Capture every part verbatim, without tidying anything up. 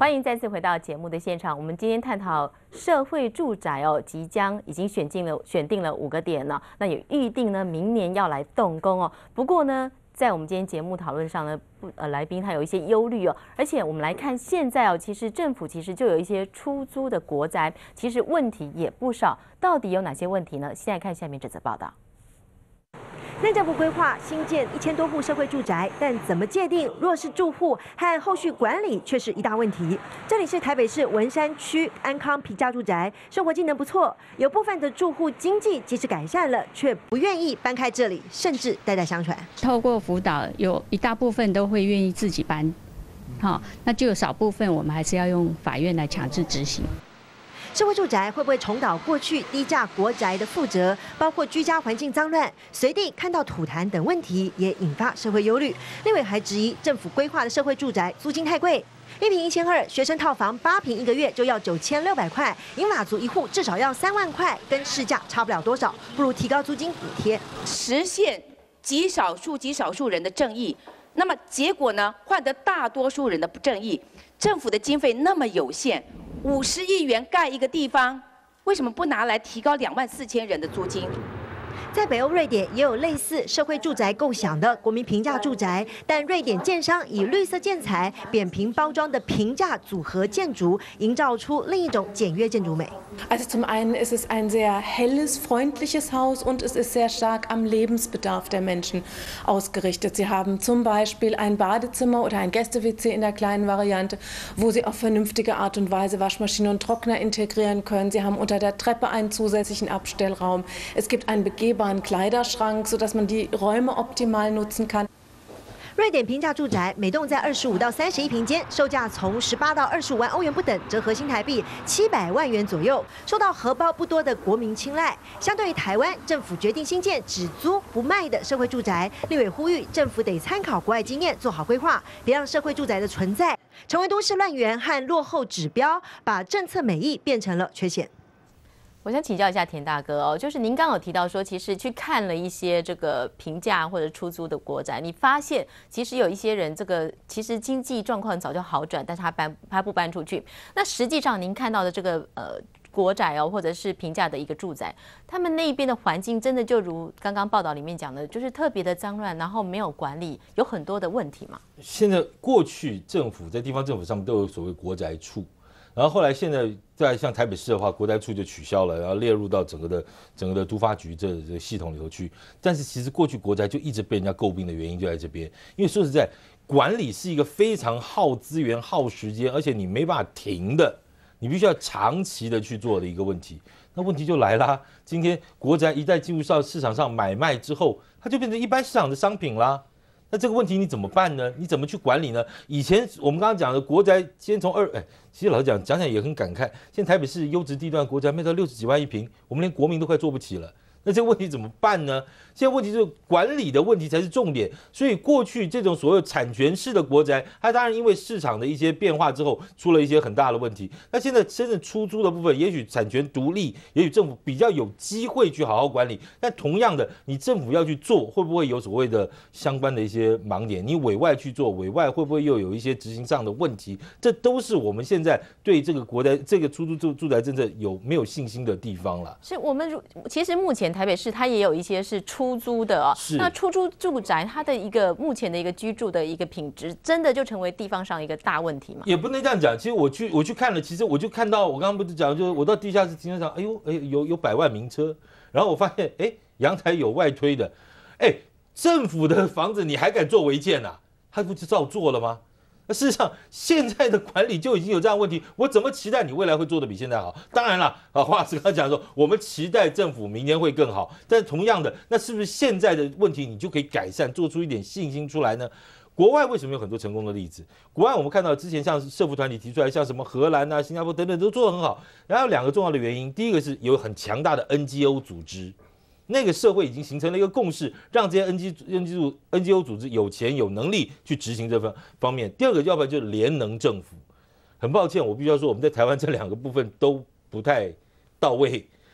欢迎再次回到节目的现场。我们今天探讨社会住宅哦，即将已经选进了选定了五个点了，那也预定呢明年要来动工哦。不过呢，在我们今天节目讨论上呢，不呃来宾他有一些忧虑哦，而且我们来看现在哦，其实政府其实就有一些出租的国宅，其实问题也不少。到底有哪些问题呢？现在看下面这则报道。 内政部规划新建一千多户社会住宅，但怎么界定弱势住户和后续管理却是一大问题。这里是台北市文山区安康平价住宅，生活机能不错，有部分的住户经济即使改善了，却不愿意搬开这里，甚至代代相传。 透过辅导，有一大部分都会愿意自己搬，好，那就有少部分我们还是要用法院来强制执行。 社会住宅会不会重蹈过去低价国宅的覆辙？包括居家环境脏乱、随地看到土痰等问题，也引发社会忧虑。立委还质疑政府规划的社会住宅租金太贵，一坪一千二，学生套房八坪一个月就要九千六百块，银发族一户至少要三万块，跟市价差不了多少，不如提高租金补贴， 实现极少数极少数人的正义。那么结果呢？换得大多数人的不正义。政府的经费那么有限。 五十亿元盖一个地方，为什么不拿来提高两万四千人的租金？ 在北欧瑞典也有类似社会住宅共享的国民平价住宅，但瑞典建商以绿色建材、扁平包装的平价组合建筑，营造出另一种简约建筑美。 Also zum einen ist es ein sehr helles, freundliches Haus und es ist sehr stark am Lebensbedarf der Menschen ausgerichtet. Sie haben zum Beispiel ein Badezimmer oder ein Gäste-W C in der kleinen Variante, wo Sie auf vernünftige Art und Weise Waschmaschine und Trockner integrieren können. Sie haben unter der Treppe einen zusätzlichen Abstellraum. Es gibt einen begehbaren Kleiderschrank, sodass man die Räume optimal nutzen kann. 瑞典平价住宅每栋在二十五到三十一平间，售价从十八到二十五万欧元不等，折合新台币七百万元左右，受到荷包不多的国民青睐。相对于台湾，政府决定新建只租不卖的社会住宅，立委呼吁政府得参考国外经验，做好规划，别让社会住宅的存在成为都市乱源和落后指标，把政策美意变成了缺陷。 我想请教一下田大哥哦，就是您刚刚有提到说，其实去看了一些这个平价或者出租的国宅，你发现其实有一些人这个其实经济状况早就好转，但是他搬他不搬出去。那实际上您看到的这个呃国宅哦，或者是平价的一个住宅，他们那边的环境真的就如刚刚报道里面讲的，就是特别的脏乱，然后没有管理，有很多的问题嘛。 现在过去政府在地方政府上面都有所谓国宅处。 然后后来现在在像台北市的话，国宅处就取消了，然后列入到整个的整个的都发局这这个系统里头去。但是其实过去国宅就一直被人家诟病的原因就在这边，因为说实在，管理是一个非常耗资源、耗时间，而且你没办法停的，你必须要长期的去做的一个问题。那问题就来啦，今天国宅一旦进入到市场上买卖之后，它就变成一般市场的商品啦。 那这个问题你怎么办呢？你怎么去管理呢？以前我们刚刚讲的国宅，先从二哎，其实老实讲，讲讲也很感慨。现在台北市优质地段国宅卖到六十几万一平，我们连国民都快做不起了。那这个问题怎么办呢？现在问题就是管理的问题才是重点。所以过去这种所谓产权式的国宅，它当然因为市场的一些变化之后，出了一些很大的问题。那现在真正出租的部分，也许产权独立，也许政府比较有机会去好好管理。但同样的，你政府要去做，会不会有所谓的相关的一些盲点？你委外去做，委外会不会又有一些执行上的问题？这都是我们现在对这个国宅、这个出租住住宅政策有没有信心的地方了。 是我们其实目前台北市它也有一些是出租的哦。那出租住宅它的一个目前的一个居住的一个品质，真的就成为地方上一个大问题吗？ 也不能这样讲。其实我去我去看了，其实我就看到我刚刚不是讲，就是我到地下室停车场，哎呦哎有有百万名车，然后我发现哎阳台有外推的，哎政府的房子你还敢做违建啊？他不就照做了吗？那事实上，现在的管理就已经有这样的问题，我怎么期待你未来会做得比现在好？当然了，啊，黄老师刚才讲说，我们期待政府明年会更好，但同样的，那是不是现在的问题你就可以改善，做出一点信心出来呢？国外为什么有很多成功的例子？国外我们看到之前像社福团体提出来，像什么荷兰啊、新加坡等等都做得很好。然后有两个重要的原因，第一个是有很强大的 N G O 组织。那个社会已经形成了一个共识，让这些 N G N G O 组织有钱有能力去执行这方方面。第二个，要不然就是联能政府。很抱歉，我必须要说，我们在台湾这两个部分都不太到位，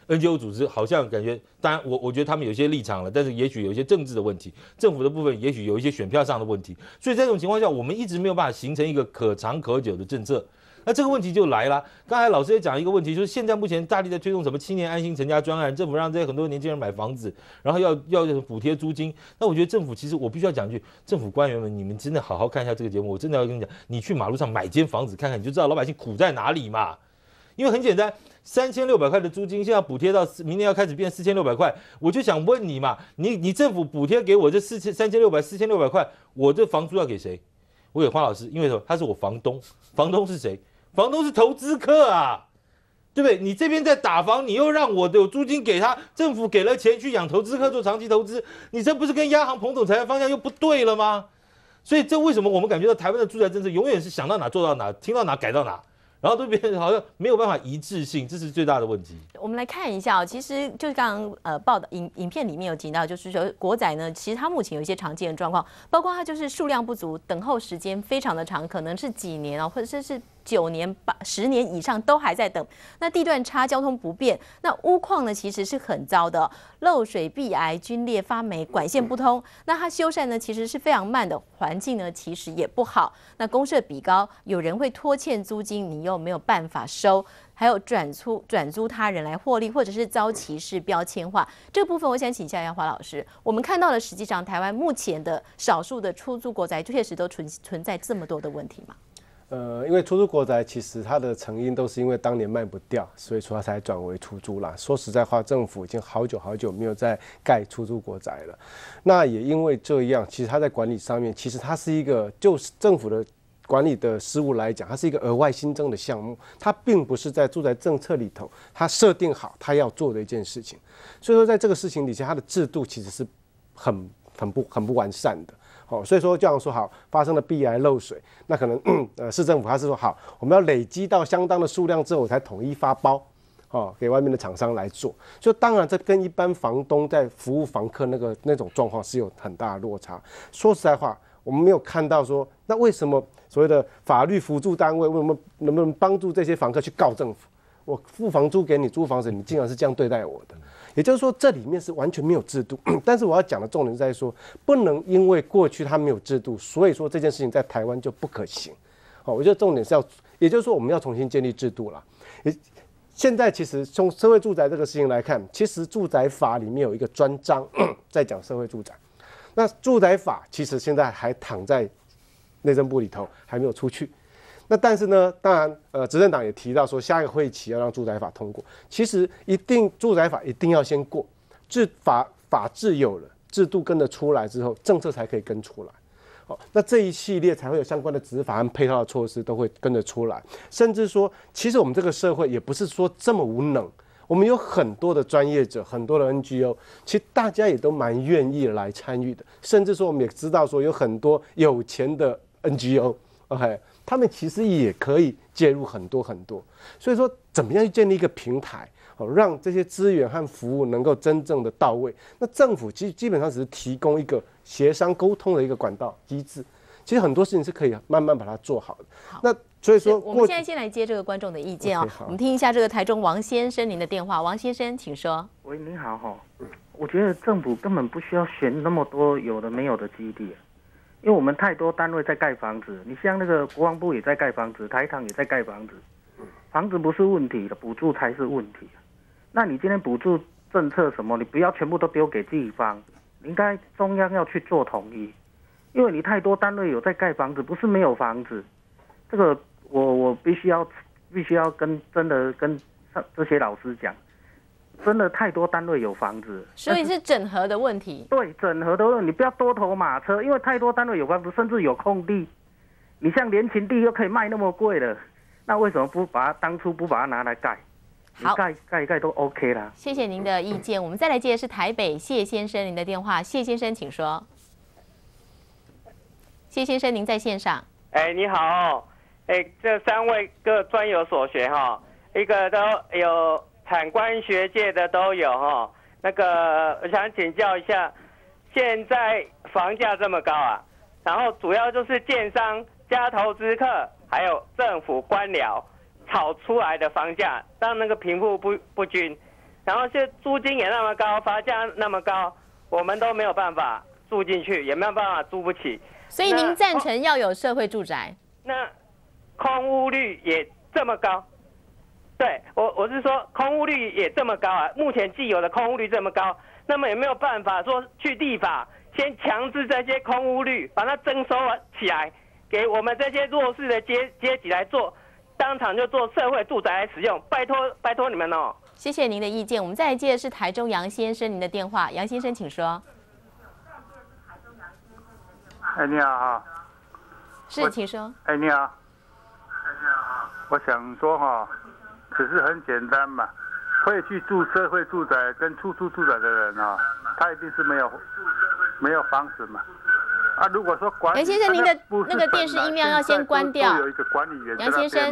N G O 组织好像感觉，当然我我觉得他们有些立场了，但是也许有一些政治的问题，政府的部分也许有一些选票上的问题，所以在这种情况下，我们一直没有办法形成一个可长可久的政策。那这个问题就来了。刚才老师也讲一个问题，就是现在目前大力在推动什么青年安心成家专案，政府让这些很多年轻人买房子，然后要要补贴租金。那我觉得政府其实我必须要讲一句，政府官员们，你们真的好好看一下这个节目，我真的要跟你讲，你去马路上买间房子看看，你就知道老百姓苦在哪里嘛。因为很简单，三千六百块的租金，现在补贴到明年要开始变四千六百块，我就想问你嘛，你你政府补贴给我这四千三千六百四千六百块，我这房租要给谁？我给花老师，因为什么？他是我房东，房东是谁？房东是投资客啊，对不对？你这边在打房，你又让我有租金给他，政府给了钱去养投资客做长期投资，你这不是跟央行彭总裁的方向又不对了吗？所以这为什么我们感觉到台湾的住宅政策永远是想到哪做到哪，听到哪改到哪？然后都变成好像没有办法一致性，这是最大的问题。 我们来看一下哦，其实就是刚刚呃报道影影片里面有提到，就是说国宅呢，其实它目前有一些常见的状况，包括它就是数量不足，等候时间非常的长，可能是几年哦，或者是九年、八十年以上都还在等。那地段差，交通不便，那屋况呢其实是很糟的，漏水、壁癌、龟裂、发霉，管线不通。那它修缮呢其实是非常慢的，环境呢其实也不好。那公设比高，有人会拖欠租金，你又没有办法收，还有转出转租他人来获利，或者是遭歧视、标签化。这个部分我想请教一下花老师，我们看到了实际上台湾目前的少数的出租国宅确实都存存在这么多的问题吗？ 呃，因为出租国宅其实它的成因都是因为当年卖不掉，所以说它才转为出租啦。说实在话，政府已经好久好久没有再盖出租国宅了。那也因为这样，其实它在管理上面，其实它是一个就是政府的管理的事务来讲，它是一个额外新增的项目，它并不是在住宅政策里头它设定好它要做的一件事情。所以说在这个事情底下，它的制度其实是很很不很不完善的。哦，所以说这样说好，发生了壁癌漏水，那可能呃市政府他是说好，我们要累积到相当的数量之后，才统一发包，哦，给外面的厂商来做。就当然这跟一般房东在服务房客那个那种状况是有很大的落差。说实在话，我们没有看到说，那为什么所谓的法律辅助单位为什么能不能帮助这些房客去告政府？我付房租给你租房子，你竟然是这样对待我的？也就是说，这里面是完全没有制度。但是我要讲的重点在说，不能因为过去它没有制度，所以说这件事情在台湾就不可行。好，我觉得重点是要，也就是说我们要重新建立制度了。也现在其实从社会住宅这个事情来看，其实住宅法里面有一个专章在讲社会住宅。那住宅法其实现在还躺在内政部里头，还没有出去。那但是呢，当然，呃，执政党也提到说，下一个会期要让住宅法通过。其实一定住宅法一定要先过，制法法制有了，制度跟得出来之后，政策才可以跟出来。哦，那这一系列才会有相关的执法和配套的措施都会跟着出来。甚至说，其实我们这个社会也不是说这么无能，我们有很多的专业者，很多的 N G O， 其实大家也都蛮愿意来参与的。甚至说，我们也知道说，有很多有钱的 N G O，OK。他们其实也可以介入很多很多，所以说怎么样去建立一个平台，哦，让这些资源和服务能够真正的到位。那政府基基本上只是提供一个协商沟通的一个管道机制，其实很多事情是可以慢慢把它做好的。好，那所以说我们现在先来接这个观众的意见哦。Okay, 我们听一下这个台中王先生您的电话，王先生请说。 喂，您好哈，我觉得政府根本不需要选那么多有的没有的基地。因为我们太多单位在盖房子，你像那个国防部也在盖房子，台糖也在盖房子，房子不是问题的，补助才是问题。那你今天补助政策什么，你不要全部都丢给地方，应该中央要去做统一。因为你太多单位有在盖房子，不是没有房子。这个我我必须要必须要跟真的跟这些老师讲。真的太多单位有房子， 所以是整合的问题。 对，整合的问题，你不要多头马车，因为太多单位有房子，甚至有空地。你像联勤地又可以卖那么贵了，那为什么不把它当初不把它拿来盖？ 好， 盖盖一盖都 OK 啦。 谢谢您的意见。我们再来接的是台北谢先生您的电话，谢先生请说。谢先生您在线上。 哎，你好，哎，这三位各专有所学哈，一个都有。产官学界的都有哈，那个我想请教一下，现在房价这么高啊，然后主要就是建商加投资客，还有政府官僚炒出来的房价，让那个贫富不不均， 然后是租金也那么高，房价那么高，我们都没有办法住进去，也没有办法租不起。 所以您赞成要有社会住宅？ 那空屋率也这么高？对我我是说空屋率也这么高啊，目前既有的空屋率这么高，那么有没有办法说去立法，先强制这些空屋率，把它征收起来，给我们这些弱势的阶阶级来做，当场就做社会住宅来使用，拜托拜托你们哦。 谢谢您的意见。我们再来接的是台中杨先生，您的电话，杨先生请说。 哎，你好哈。 是，请说。 哎，你好。哎，你好。我想说哈。只是很简单嘛，会去住社会住宅跟出租住宅的人啊，他一定是没有没有房子嘛。啊，如果说管理， 杨先生，您的那个电视音量要先关掉。 有一个管理员杨先生，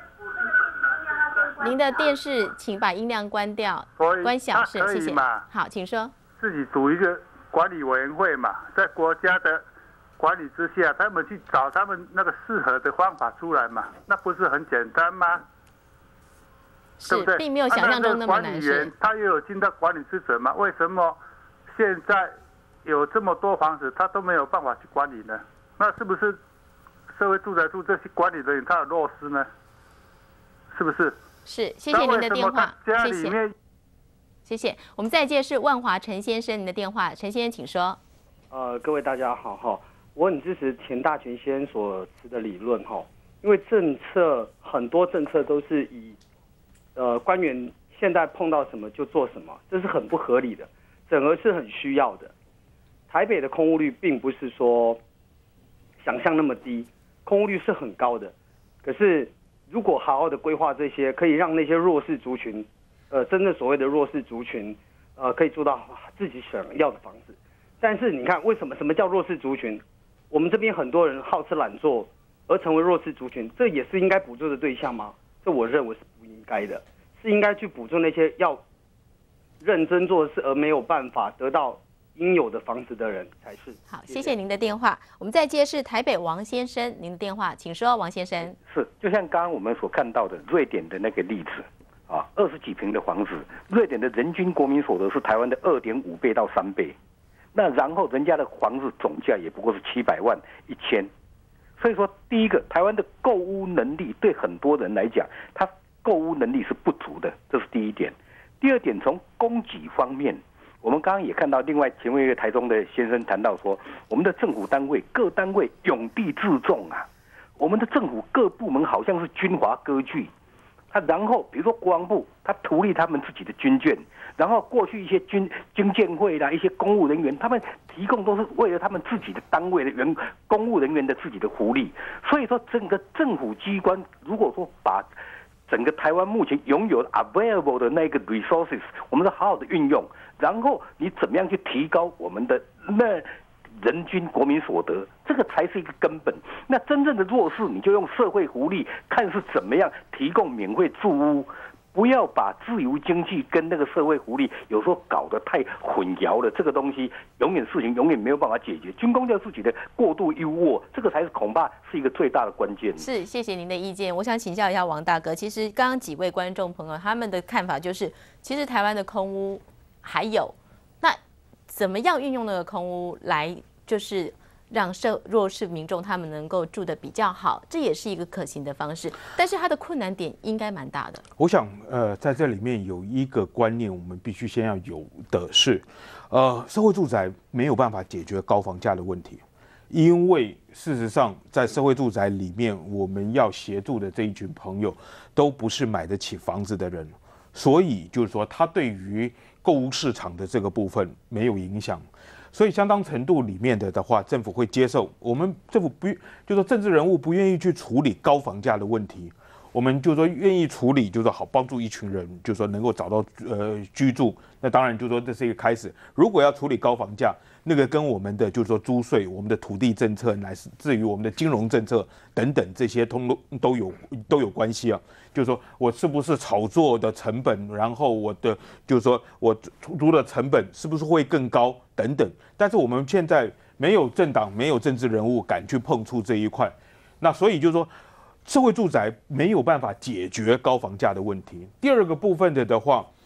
您的电视请把音量关掉，关小声，谢谢。好，请说。 自己组一个管理委员会嘛，在国家的管理之下，他们去找他们那个适合的方法出来嘛，那不是很简单吗？ 是，对对，并没有想象中那么难事。 他也有尽到管理职责嘛？为什么现在有这么多房子，他都没有办法去管理呢？那是不是社会住宅处这些管理人员他有弱势呢？是不是？ 是，谢谢您的电话，谢谢。谢谢。我们再接是万华陈先生，您的电话，陈先生请说。 呃，各位大家好哈，我很支持田大群先生所持的理论哈，因为政策很多政策都是以呃，官员现在碰到什么就做什么，这是很不合理的，整合是很需要的。台北的空屋率并不是说想象那么低，空屋率是很高的。可是如果好好的规划这些，可以让那些弱势族群，呃，真正所谓的弱势族群，呃，可以住到自己想要的房子。但是你看，为什么什么叫弱势族群？我们这边很多人好吃懒做而成为弱势族群，这也是应该补助的对象吗？这我认为是不应该的，是应该去补助那些要认真做事而没有办法得到应有的房子的人才是。 好，谢谢您的电话。我们再接是台北王先生，您的电话，请说，王先生。 是，就像刚刚我们所看到的瑞典的那个例子啊，二十几平的房子，瑞典的人均国民所得是台湾的二点五倍到三倍，那然后人家的房子总价也不过是七百万一千。所以说，第一个，台湾的购屋能力对很多人来讲，他购屋能力是不足的，这是第一点。第二点，从供给方面，我们刚刚也看到，另外前面一个台中的先生谈到说，我们的政府单位各单位拥地自重啊，我们的政府各部门好像是军阀割据。他然后比如说国防部，他图利他们自己的军眷，然后过去一些军军建会啦，一些公务人员，他们提供都是为了他们自己的单位的员公务人员的自己的福利。所以说，整个政府机关如果说把整个台湾目前拥有的 available 的那个 resources， 我们是好好的运用，然后你怎么样去提高我们的那人均国民所得，这个才是一个根本。那真正的弱势，你就用社会福利，看是怎么样提供免费住屋，不要把自由经济跟那个社会福利有时候搞得太混淆了。这个东西永远事情永远没有办法解决，军公教自己的过度优渥，这个才是恐怕是一个最大的关键。 是，谢谢您的意见。我想请教一下王大哥，其实刚刚几位观众朋友他们的看法就是，其实台湾的空屋还有，那怎么样运用那个空屋来，就是让社弱势民众他们能够住得比较好，这也是一个可行的方式。但是它的困难点应该蛮大的。 我想，呃，在这里面有一个观念，我们必须先要有的是，呃，社会住宅没有办法解决高房价的问题，因为事实上在社会住宅里面，我们要协助的这一群朋友，都不是买得起房子的人，所以就是说，他对于购屋市场的这个部分没有影响。所以相当程度里面的的话，政府会接受。我们政府不，就说政治人物不愿意去处理高房价的问题，我们就说愿意处理，就是好帮助一群人，就说能够找到呃居住。那当然就说这是一个开始。如果要处理高房价，那个跟我们的就是说租税、我们的土地政策，乃至于我们的金融政策等等这些，通通都有都有关系啊。就是说我是不是炒作的成本，然后我的就是说我出租的成本是不是会更高等等。但是我们现在没有政党、没有政治人物敢去碰触这一块，那所以就是说，社会住宅没有办法解决高房价的问题。第二个部分的的话，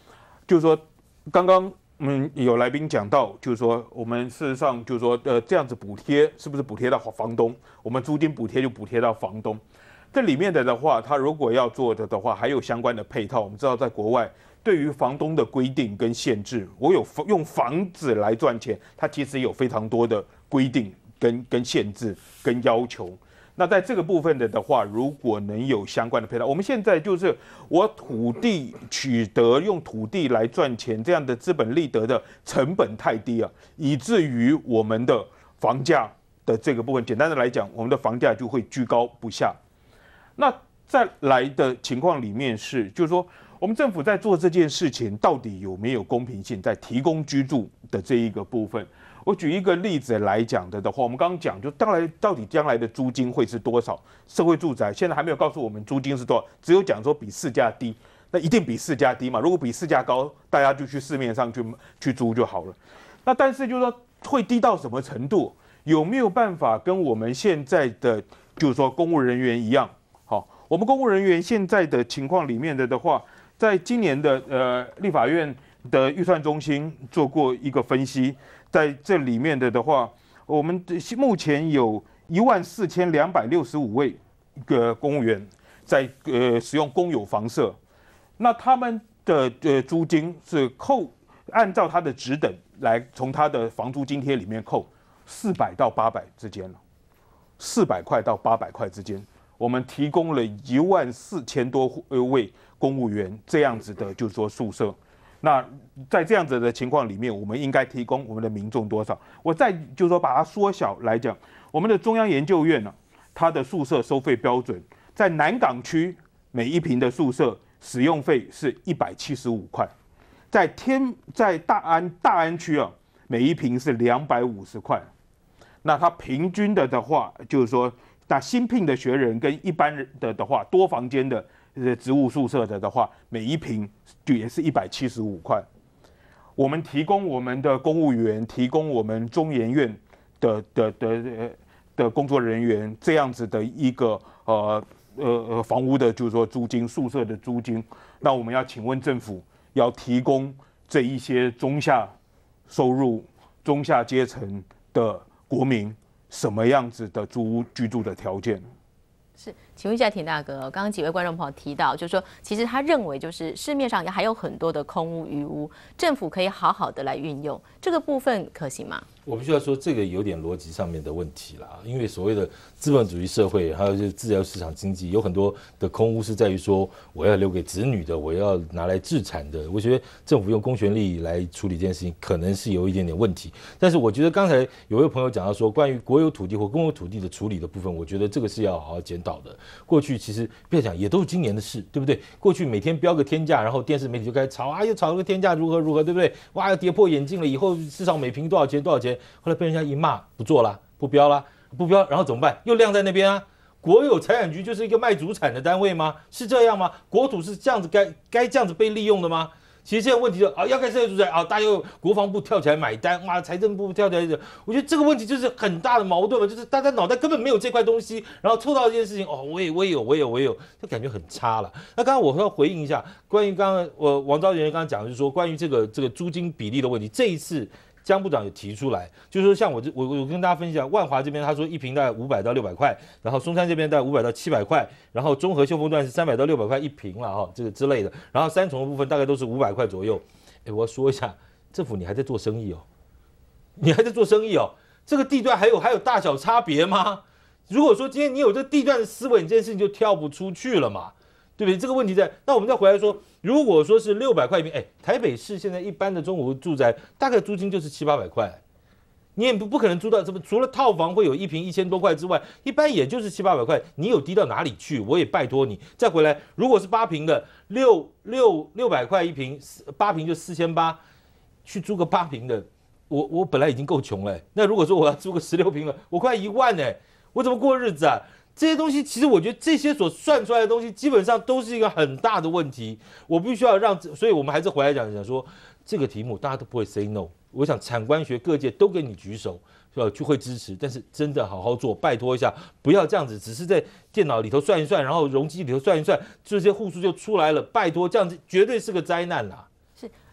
就是说，刚刚嗯有来宾讲到，就是说我们事实上就是说，呃，这样子补贴是不是补贴到房东？我们租金补贴就补贴到房东。这里面的的话，他如果要做的的话，还有相关的配套。我们知道，在国外对于房东的规定跟限制，我有用房子来赚钱，它其实有非常多的规定跟跟限制跟要求。那在这个部分的的话，如果能有相关的配套，我们现在就是我土地取得用土地来赚钱，这样的资本利得的成本太低啊，以至于我们的房价的这个部分，简单的来讲，我们的房价就会居高不下。那再来的情况里面是，就是说，我们政府在做这件事情，到底有没有公平性，在提供居住的这一个部分？我举一个例子来讲的的话，我们刚刚讲，就当然到底将来的租金会是多少？社会住宅现在还没有告诉我们租金是多少，只有讲说比市价低，那一定比市价低嘛。如果比市价高，大家就去市面上去去租就好了。那但是就是说会低到什么程度？有没有办法跟我们现在的就是说公务人员一样？好，我们公务人员现在的情况里面的的话，在今年的呃立法院的预算中心做过一个分析，在这里面的的话，我们目前有一万四千两百六十五位个公务员在呃使用公有房舍，那他们的呃租金是扣按照他的职等来从他的房租津贴里面扣四百到八百之间了，四百块到八百块之间。我们提供了一万四千多位公务员这样子的，就是说宿舍。那在这样子的情况里面，我们应该提供我们的民众多少？我再就是说把它缩小来讲，我们的中央研究院呢、啊，它的宿舍收费标准在南港区每一坪的宿舍使用费是一百七十五块，在天在大安大安区啊，每一坪是两百五十块。那它平均的的话，就是说。那新聘的学人跟一般人的的话，多房间的呃职务宿舍的的话，每一坪就也是一百七十五块。我们提供我们的公务员，提供我们中研院的的的的工作人员这样子的一个呃呃呃房屋的，就是说租金宿舍的租金。那我们要请问政府，要提供这一些中下收入、中下阶层的国民。什么样子的租屋居住的条件？ 是，请问一下田大哥，刚刚几位观众朋友提到，就是说，其实他认为就是市面上还有很多的空屋、余屋，政府可以好好的来运用，这个部分可行吗？ 我必须要说，这个有点逻辑上面的问题啦。因为所谓的资本主义社会，还有就是自由市场经济，有很多的空屋是在于说，我要留给子女的，我要拿来置产的。我觉得政府用公权力来处理这件事情，可能是有一点点问题。但是我觉得刚才有位朋友讲到说，关于国有土地或公有土地的处理的部分，我觉得这个是要好好检讨的。过去其实不要讲，也都是今年的事，对不对？过去每天标个天价，然后电视媒体就开始吵啊，又吵个天价如何如何，对不对？哇，要跌破眼镜了，以后至少每平多少钱多少钱？后来被人家一骂，不做啦，不标啦，不标，然后怎么办？又晾在那边啊。国有财产局就是一个卖祖产的单位吗？是这样吗？国土是这样子该该这样子被利用的吗？其实现在问题就啊，要盖社会住宅啊，大家又国防部跳起来买单，哇，财政部跳起来，我觉得这个问题就是很大的矛盾嘛，就是大家脑袋根本没有这块东西，然后凑到这件事情，哦，我也我也有，我也有，我也有，就感觉很差了。那刚刚我要回应一下，关于刚刚我王昭元刚刚讲的就是说，关于这个这个租金比例的问题，这一次。江部长有提出来，就是说像我这我我跟大家分享，万华这边他说一坪大概五百到六百块，然后松山这边大概五百到七百块，然后中和秀峰段是三百到六百块一坪了哈，这个之类的，然后三重的部分大概都是五百块左右。哎，我要说一下，政府你还在做生意哦，你还在做生意哦，这个地段还有还有大小差别吗？如果说今天你有这个地段的思维，你这件事情就跳不出去了嘛。对不对？这个问题在，那我们再回来说，如果说是六百块一平，哎，台北市现在一般的中古住宅大概租金就是七八百块，你也不不可能租到什么，除了套房会有一平一千多块之外，一般也就是七八百块，你有低到哪里去？我也拜托你再回来，如果是八平的，六六六百块一平，八平就四千八，去租个八平的，我我本来已经够穷了，那如果说我要租个十六平了，我快一万呢，我怎么过日子啊？这些东西其实我觉得这些所算出来的东西基本上都是一个很大的问题，我必须要让，所以我们还是回来讲讲说这个题目大家都不会 say no， 我想产官学各界都给你举手，呃就会支持，但是真的好好做，拜托一下，不要这样子，只是在电脑里头算一算，然后容积里头算一算，这些户数就出来了，拜托这样子绝对是个灾难啦。 是，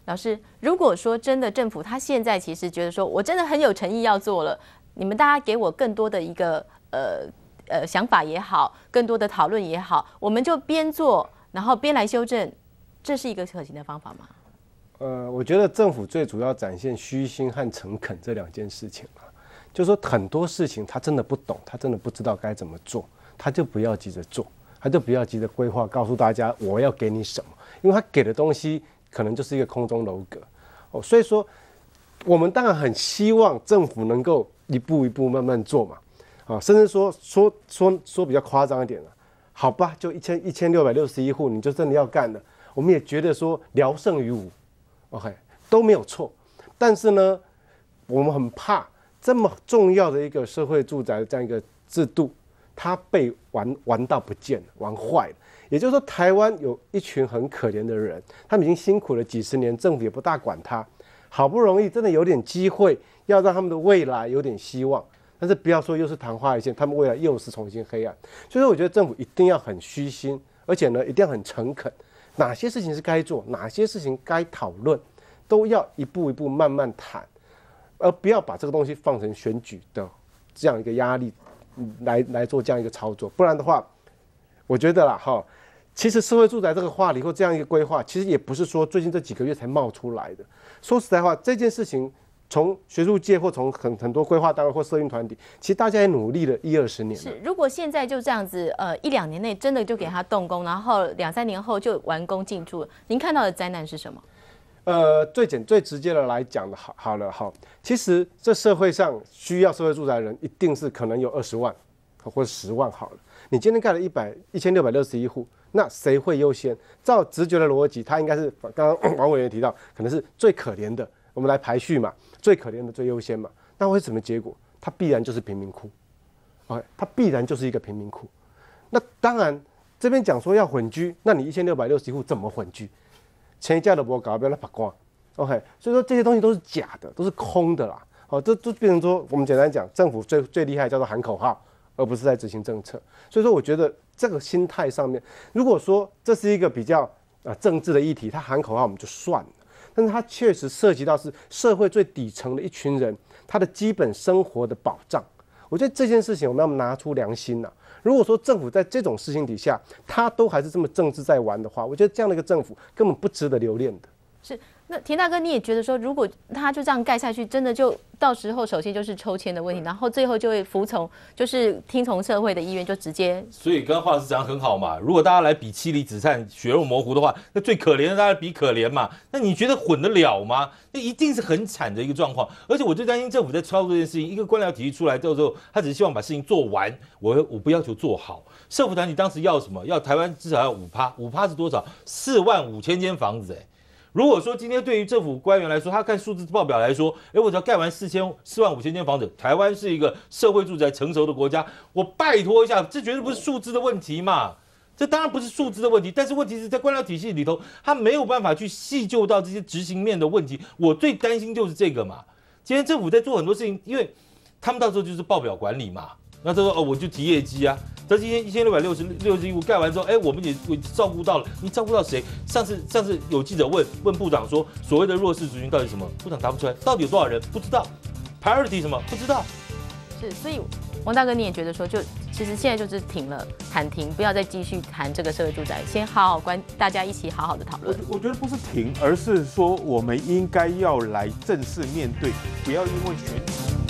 老师，如果说真的政府他现在其实觉得说我真的很有诚意要做了，你们大家给我更多的一个呃呃想法也好，更多的讨论也好，我们就边做然后边来修正，这是一个可行的方法吗？ 呃，我觉得政府最主要展现虚心和诚恳这两件事情啊，就是说很多事情他真的不懂，他真的不知道该怎么做，他就不要急着做，他就不要急着规划，告诉大家我要给你什么，因为他给的东西可能就是一个空中楼阁哦。所以说，我们当然很希望政府能够一步一步慢慢做嘛，啊，甚至说说说说比较夸张一点了，好吧，就一千一千六百六十一户，你就真的要干了，我们也觉得说聊胜于无。OK， 都没有错，但是呢，我们很怕这么重要的一个社会住宅的这样一个制度，它被玩玩到不见了，玩坏了。也就是说，台湾有一群很可怜的人，他们已经辛苦了几十年，政府也不大管他，好不容易真的有点机会，要让他们的未来有点希望，但是不要说又是昙花一现，他们未来又是重新黑暗。所以说，我觉得政府一定要很虚心，而且呢，一定要很诚恳。哪些事情是该做，哪些事情该讨论，都要一步一步慢慢谈，而不要把这个东西放成选举的这样一个压力来来做这样一个操作。不然的话，我觉得啦哈，其实社会住宅这个话题或这样一个规划，其实也不是说最近这几个月才冒出来的。说实在话，这件事情从学术界或从很很多规划单位或社运团体，其实大家也努力了一二十年了。 是，如果现在就这样子，呃，一两年内真的就给他动工，然后两三年后就完工进驻，您看到的灾难是什么？ 呃，最简最直接的来讲的，好好了哈，其实这社会上需要社会住宅的人，一定是可能有二十万或者十万好了。你今天盖了一百一千六百六十一户，那谁会优先？照直觉的逻辑，他应该是刚刚王委员提到，可能是最可怜的，我们来排序嘛，最可怜的最优先嘛。那会什么结果？它必然就是贫民窟 ，OK， 它必然就是一个贫民窟。那当然，这边讲说要混居，那你一千六百六十一户怎么混居？前一家都不搞，不要来八卦 ，OK， 所以说这些东西都是假的，都是空的啦。好、哦，这就变成说，我们简单讲，政府最最厉害叫做喊口号，而不是在执行政策。所以说，我觉得这个心态上面，如果说这是一个比较啊政治的议题，他喊口号我们就算了，但是它确实涉及到是社会最底层的一群人，他的基本生活的保障。我觉得这件事情我们要拿出良心呐、啊。如果说政府在这种事情底下，他都还是这么政治在玩的话，我觉得这样的一个政府根本不值得留恋的。 是，那田大哥，你也觉得说，如果他就这样盖下去，真的就到时候首先就是抽签的问题，然后最后就会服从，就是听从社会的意愿，就直接。 所以刚刚华老师讲得很好嘛，如果大家来比妻离子散、血肉模糊的话，那最可怜的大家比可怜嘛。那你觉得混得了吗？那一定是很惨的一个状况。而且我最担心政府在操作这件事情，一个官僚体系出来之后，他只是希望把事情做完，我我不要求做好。社福团体当时要什么？要台湾至少要五趴，五趴是多少？四万五千间房子哎、欸。如果说今天对于政府官员来说，他看数字报表来说，哎，我只要盖完四千四万五千间房子，台湾是一个社会住宅成熟的国家，我拜托一下，这绝对不是数字的问题嘛，这当然不是数字的问题，但是问题是在官僚体系里头，他没有办法去细究到这些执行面的问题，我最担心就是这个嘛。今天政府在做很多事情，因为他们到时候就是报表管理嘛。那他说哦，我就提业绩啊。他今天一千六百六十六十一户盖完之后，哎，我们也也照顾到了。你照顾到谁？上次上次有记者问问部长说，所谓的弱势族群到底什么？部长答不出来，到底有多少人？不知道。priority 什么？不知道。 是，所以王大哥你也觉得说，就其实现在就是停了，喊停，不要再继续谈这个社会住宅，先好好关，大家一起好好的讨论。 我我觉得不是停，而是说我们应该要来正式面对，不要因为选举。